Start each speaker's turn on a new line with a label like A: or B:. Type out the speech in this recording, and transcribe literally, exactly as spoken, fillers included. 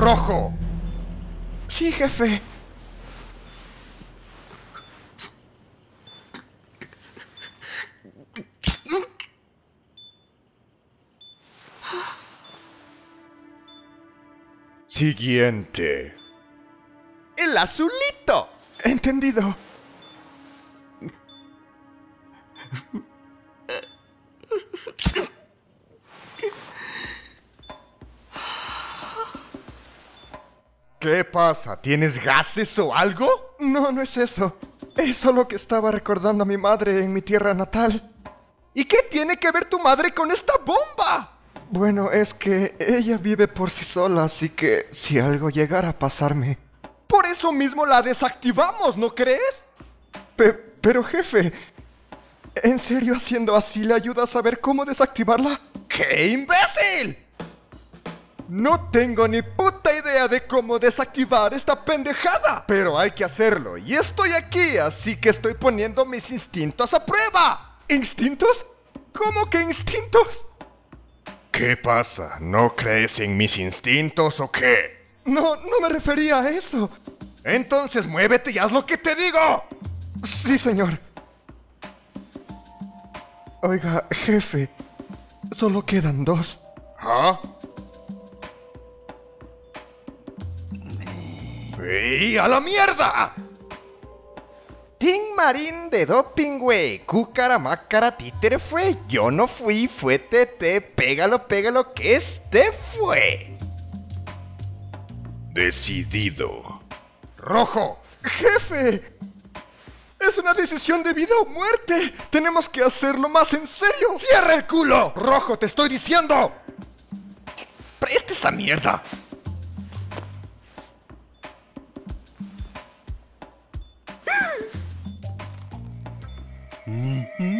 A: ¡Rojo!
B: Sí, jefe.
A: Siguiente.
B: ¡El azulito! Entendido.
A: ¿Qué pasa? ¿Tienes gases o algo?
B: No, no es eso. Es solo que estaba recordando a mi madre en mi tierra natal.
A: ¿Y qué tiene que ver tu madre con esta bomba?
B: Bueno, es que ella vive por sí sola, así que si algo llegara a pasarme...
A: Por eso mismo la desactivamos, ¿no crees?
B: Pe- pero jefe, ¿en serio haciendo así le ayuda a saber cómo desactivarla?
A: ¡Qué imbécil! No tengo ni puta idea de cómo desactivar esta pendejada, pero hay que hacerlo y estoy aquí, así que estoy poniendo mis instintos a prueba.
B: ¿Instintos? ¿Cómo que instintos?
A: ¿Qué pasa? ¿No crees en mis instintos o qué?
B: No, no me refería a eso.
A: Entonces muévete y haz lo que te digo.
B: Sí, señor. Oiga, jefe, solo quedan dos.
A: ¿Ah? ¡Y a la mierda!
B: Tin Marín de doping, güey. Cúcara, mácara, títere fue. Yo no fui, fue Tete. Pégalo, pégalo, que este fue.
A: Decidido. ¡Rojo!
B: ¡Jefe! Es una decisión de vida o muerte. Tenemos que hacerlo más en serio.
A: ¡Cierra el culo! ¡Rojo, te estoy diciendo! ¡Presta esa mierda!
B: Ni